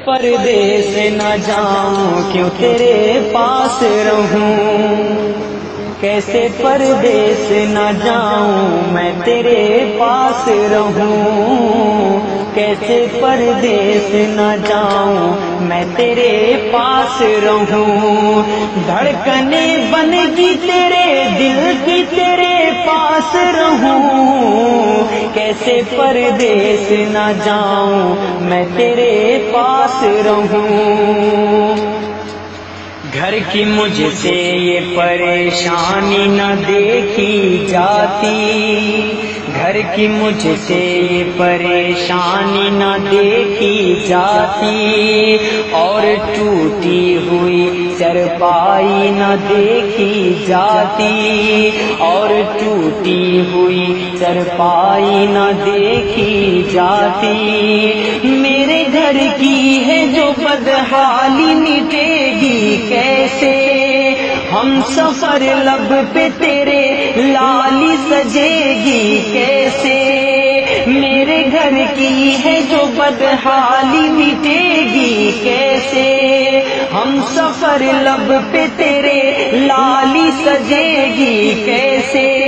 پردیس نہ جاؤں کیوں تیرے پاس رہوں، کیسے پردیس نہ جاؤں میں تیرے پاس رہوں، کیسے پردیس نہ جاؤں میں تیرے پاس رہوں، دھڑکنے بن گئی تیرے دل کی تیرے پاس رہوں، کیسے پردیس نہ جاؤں میں تیرے پاس رہوں۔ گھر کی مجھ سے یہ پریشانی نہ دیکھی جاتی، گھر کی مجھ سے یہ پریشانی نہ دیکھی جاتی، اور ٹوٹی ہوئی چرپائی نہ دیکھی جاتی، اور ٹوٹی ہوئی چرپائی نہ دیکھی جاتی، میرے گھر کی ہے جو بدحالی مٹے گی کیسے، ہم سفر لب پہ تیرے لالی سجے گی کیسے، میرے گھر کی ہے جو بدحالی مٹے گی کیسے، ہم سفر لب پہ تیرے لالی سجے گی کیسے،